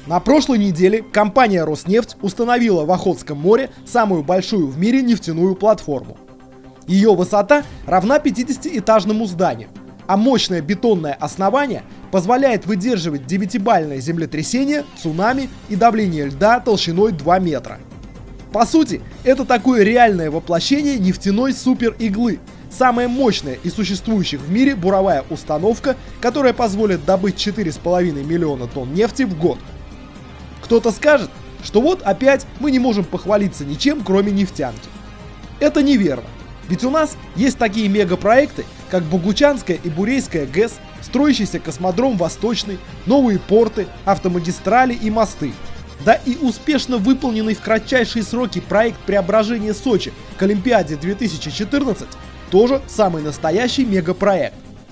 На прошлой неделе компания «Роснефть» установила в Охотском море самую большую в мире нефтяную платформу. Ее высота равна 50-этажному зданию, а мощное бетонное основание позволяет выдерживать 9-бальное землетрясение, цунами и давление льда толщиной 2 метра. По сути, это такое реальное воплощение нефтяной супер-иглы, самая мощная из существующих в мире буровая установка, которая позволит добыть 4,5 миллиона тонн нефти в год. Кто-то скажет, что вот опять мы не можем похвалиться ничем, кроме нефтянки. Это неверно, ведь у нас есть такие мегапроекты, как Богучанская и Бурейская ГЭС, строящийся космодром Восточный, новые порты, автомагистрали и мосты. Да и успешно выполненный в кратчайшие сроки проект преображения Сочи к Олимпиаде 2014 тоже самый настоящий мегапроект.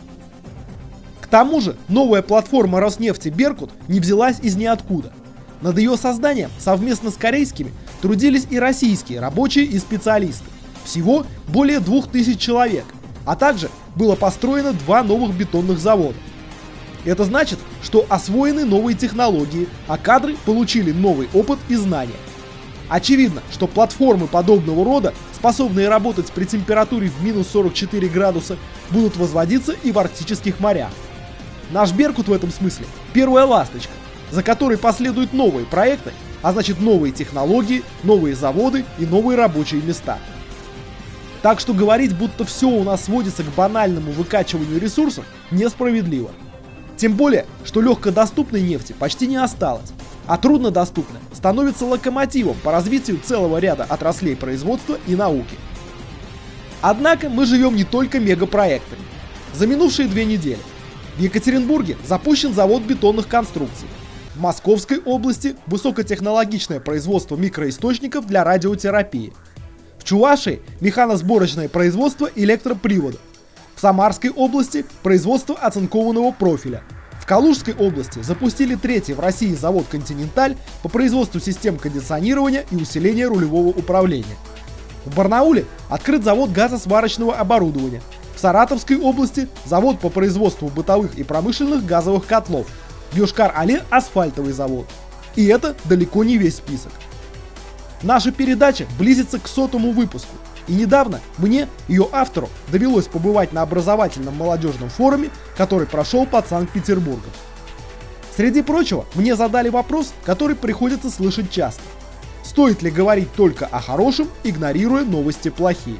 К тому же новая платформа Роснефти «Беркут» не взялась из ниоткуда. Над ее созданием совместно с корейскими трудились и российские рабочие и специалисты. Всего более 2000 человек, а также было построено 2 новых бетонных завода. Это значит, что освоены новые технологии, а кадры получили новый опыт и знания. Очевидно, что платформы подобного рода, способные работать при температуре в минус 44 градуса, будут возводиться и в арктических морях. Наш «Беркут» в этом смысле первая ласточка, за которой последуют новые проекты, а значит новые технологии, новые заводы и новые рабочие места. Так что говорить, будто все у нас сводится к банальному выкачиванию ресурсов, несправедливо. Тем более, что легкодоступной нефти почти не осталось, а труднодоступная становится локомотивом по развитию целого ряда отраслей производства и науки. Однако мы живем не только мегапроектами. За минувшие 2 недели в Екатеринбурге запущен завод бетонных конструкций. В Московской области высокотехнологичное производство микроисточников для радиотерапии. В Чувашии механосборочное производство электроприводов. В Самарской области производство оцинкованного профиля. В Калужской области запустили 3-й в России завод «Континенталь» по производству систем кондиционирования и усиления рулевого управления. В Барнауле открыт завод газосварочного оборудования. В Саратовской области завод по производству бытовых и промышленных газовых котлов. В Йошкар-Оле асфальтовый завод. И это далеко не весь список. Наша передача близится к 100-му выпуску. И недавно мне, ее автору, довелось побывать на образовательном молодежном форуме, который прошел под Санкт-Петербургом. Среди прочего, мне задали вопрос, который приходится слышать часто. Стоит ли говорить только о хорошем, игнорируя новости плохие?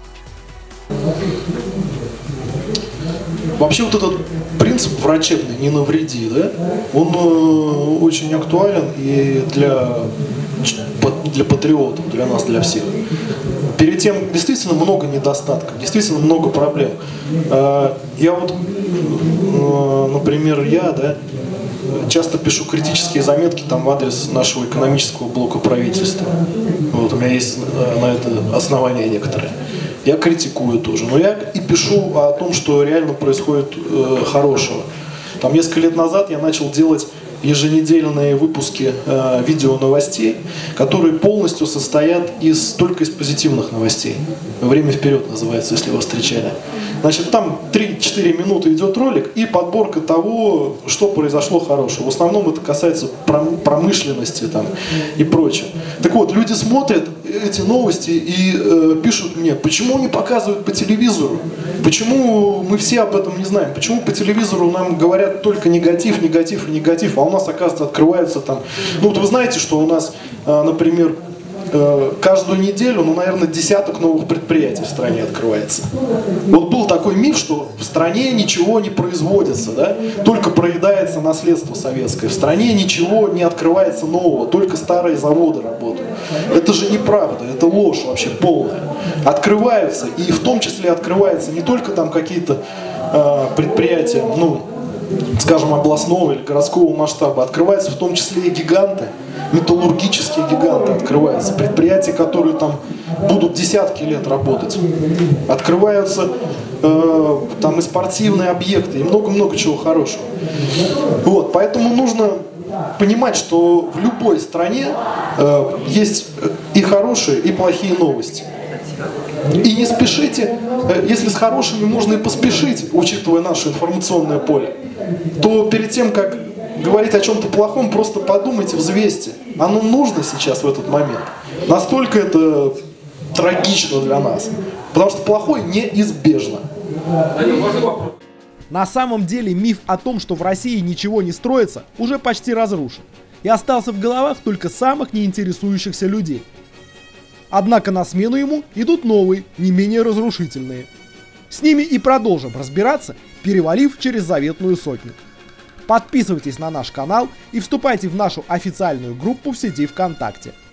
Вообще вот этот принцип врачебный «не навреди», да, он очень актуален и для патриотов, для нас, для всех. Перед тем действительно много недостатков, действительно много проблем. Я вот, например, часто пишу критические заметки там в адрес нашего экономического блока правительства. Вот, у меня есть на это основания некоторые. Я критикую тоже, но я и пишу о том, что реально происходит хорошего. Там несколько лет назад я начал делать еженедельные выпуски видео новостей, которые полностью состоят только из позитивных новостей. «Время вперед» называется, если вас встречали. Значит, там 3-4 минуты идет ролик и подборка того, что произошло хорошего. В основном это касается промышленности там, и прочего. Так вот, люди смотрят эти новости и пишут мне, почему не показывают по телевизору, почему мы все об этом не знаем, почему по телевизору нам говорят только негатив, негатив и негатив, а у нас, оказывается, открывается там... Ну вот вы знаете, что у нас, например, каждую неделю, наверное, десяток новых предприятий в стране открывается. Вот был такой миф, что в стране ничего не производится, да? Только проедается наследство советское. В стране ничего не открывается нового, только старые заводы работают. Это же неправда, это ложь вообще полная. Открываются, и в том числе открываются не только там какие-то предприятия, скажем, областного или городского масштаба, открываются в том числе и гиганты, металлургические гиганты открываются, предприятия, которые там будут десятки лет работать. Открываются там и спортивные объекты, и много-много чего хорошего. Вот, поэтому нужно понимать, что в любой стране есть и хорошие, и плохие новости. И не спешите, если с хорошими можно и поспешить, учитывая наше информационное поле, то перед тем, как говорить о чем-то плохом, просто подумайте, взвесьте. Оно нужно сейчас в этот момент. Настолько это трагично для нас. Потому что плохое неизбежно. На самом деле миф о том, что в России ничего не строится, уже почти разрушен. И остался в головах только самых неинтересующихся людей. Однако на смену ему идут новые, не менее разрушительные. С ними и продолжим разбираться, перевалив через заветную сотню. Подписывайтесь на наш канал и вступайте в нашу официальную группу в сети ВКонтакте.